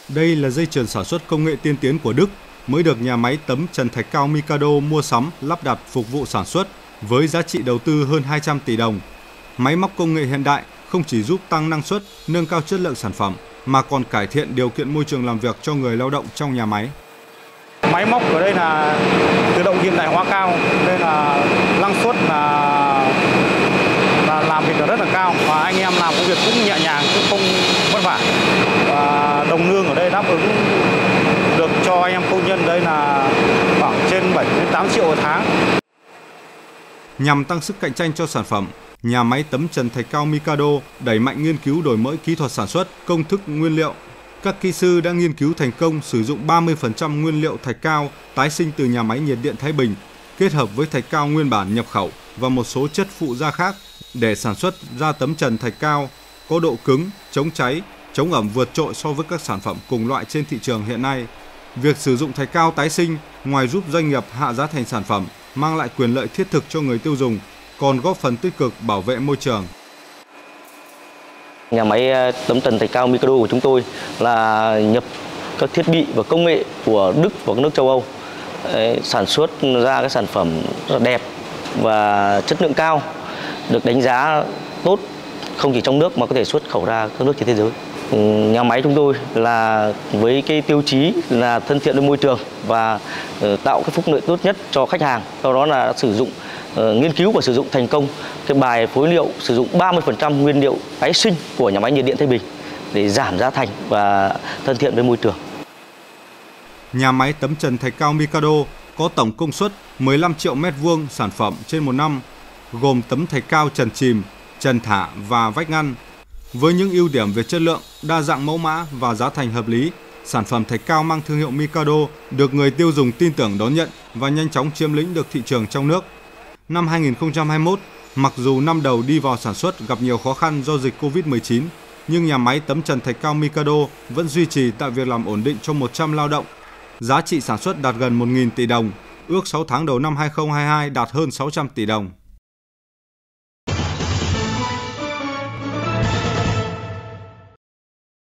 Đây là dây chuyền sản xuất công nghệ tiên tiến của Đức, mới được nhà máy tấm trần thạch cao Mikado mua sắm, lắp đặt phục vụ sản xuất với giá trị đầu tư hơn 200 tỷ đồng. Máy móc công nghệ hiện đại không chỉ giúp tăng năng suất, nâng cao chất lượng sản phẩm, mà còn cải thiện điều kiện môi trường làm việc cho người lao động trong nhà máy. Máy móc ở đây là tự động hiện đại hóa cao, nên là năng suất là làm việc rất là cao, và anh em làm công việc cũng nhẹ nhàng chứ không vất vả. Và đồng lương ở đây đáp ứng được cho anh em công nhân đây là khoảng trên 7 đến 8 triệu một tháng. Nhằm tăng sức cạnh tranh cho sản phẩm, nhà máy tấm trần thạch cao Mikado đẩy mạnh nghiên cứu đổi mới kỹ thuật sản xuất, công thức nguyên liệu. Các kỹ sư đã nghiên cứu thành công sử dụng 30% nguyên liệu thạch cao tái sinh từ nhà máy nhiệt điện Thái Bình, kết hợp với thạch cao nguyên bản nhập khẩu và một số chất phụ gia khác để sản xuất ra tấm trần thạch cao có độ cứng, chống cháy, chống ẩm vượt trội so với các sản phẩm cùng loại trên thị trường hiện nay. Việc sử dụng thạch cao tái sinh ngoài giúp doanh nghiệp hạ giá thành sản phẩm, mang lại quyền lợi thiết thực cho người tiêu dùng, còn góp phần tích cực bảo vệ môi trường. Nhà máy tấm trần thạch cao Mikado của chúng tôi là nhập các thiết bị và công nghệ của Đức và các nước châu Âu, sản xuất ra các sản phẩm rất là đẹp và chất lượng cao, được đánh giá tốt không chỉ trong nước mà có thể xuất khẩu ra các nước trên thế giới. Nhà máy chúng tôi là với cái tiêu chí là thân thiện với môi trường và tạo cái phúc lợi tốt nhất cho khách hàng. Do đó là sử dụng nghiên cứu và sử dụng thành công cái bài phối liệu sử dụng 30% nguyên liệu tái sinh của nhà máy nhiệt điện Thái Bình để giảm giá thành và thân thiện với môi trường. Nhà máy tấm trần thạch cao Mikado có tổng công suất 15 triệu mét vuông sản phẩm trên một năm, gồm tấm thạch cao trần chìm, trần thả và vách ngăn. Với những ưu điểm về chất lượng, đa dạng mẫu mã và giá thành hợp lý, sản phẩm thạch cao mang thương hiệu Mikado được người tiêu dùng tin tưởng đón nhận và nhanh chóng chiếm lĩnh được thị trường trong nước. Năm 2021, mặc dù năm đầu đi vào sản xuất gặp nhiều khó khăn do dịch Covid-19, nhưng nhà máy tấm trần thạch cao Mikado vẫn duy trì tạo việc làm ổn định cho 100 lao động. Giá trị sản xuất đạt gần 1.000 tỷ đồng, ước 6 tháng đầu năm 2022 đạt hơn 600 tỷ đồng.